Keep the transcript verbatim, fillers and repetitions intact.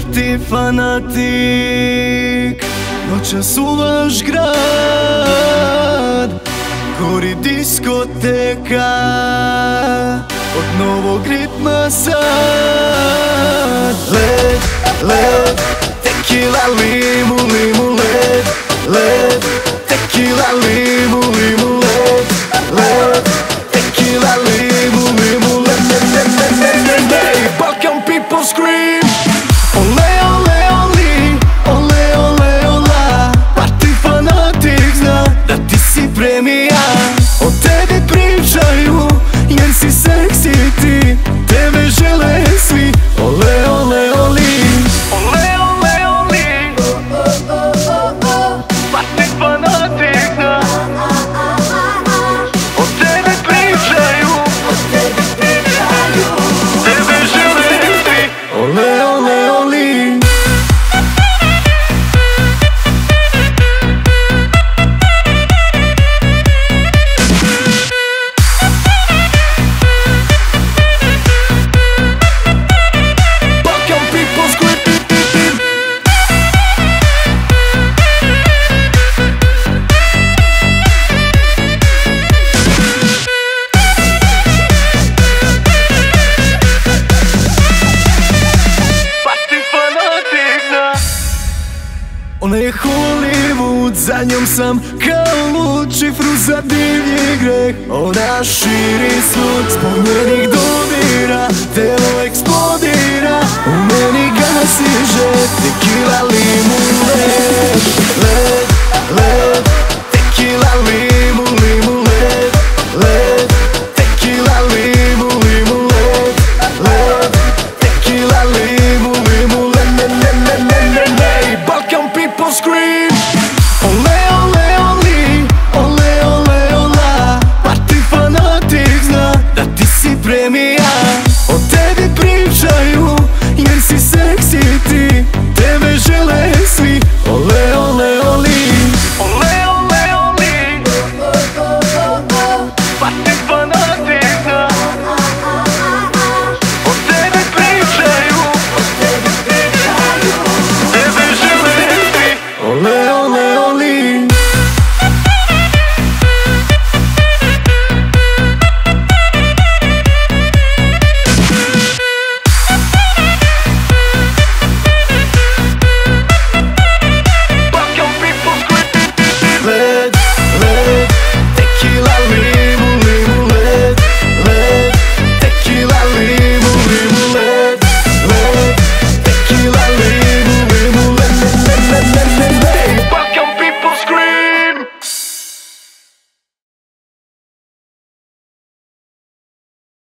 ti fanatik. Noćas u vaš grad gori diskoteka, od novog ritma sad. Led, led, tequila, limu, limu, led, led, tequila, limu, limu, led, led, tequila, limu, limu, led, led, led, led, led, led, led. Balkan people scream, ole, ole, oli, ole, ole, ola. Party fanatik zna da ti si premija. O tebi pričaju jer si seksi ti, tebe žele svi. Ole, ole, oli, ole, ole, oli, party fanatik zna. O tebi pričaju, tebe žele svi. Ole, ole, oli. Ona je Hollywood, za njom sam kao lud, šifru za divlji greh. Ona širi svud, zbog njenih dodira, telo eksplodira, u meni gasi žet, tequila, limu, led.